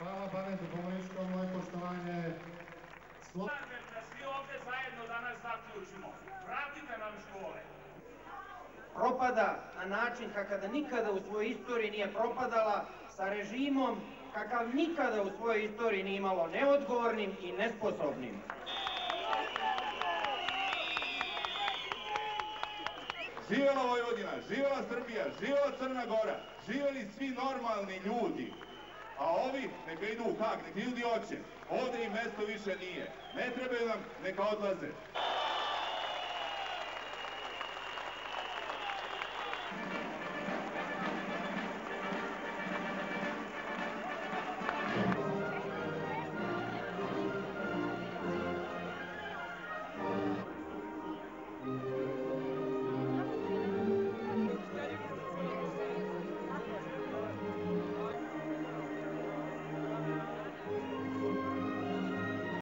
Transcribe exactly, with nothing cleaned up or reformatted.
Hvala pametu komunističkom, moje poštovanje. Slažem da svi ovde zajedno danas zaključimo. Vratite nam škole. Propada na način kakav nikada u svojoj istoriji nije propadala, sa režimom kakav nikada u svojoj istoriji nije imalo, neodgovornim i nesposobnim. Živjela Vojvodina, živjela Srbija, živjela Crna Gora, živjeli svi normalni ljudi. A ovi neka idu u Hag, neka ljudi hoće. Ovdje im mesto više nije. Ne trebaju nam, neka odlaze.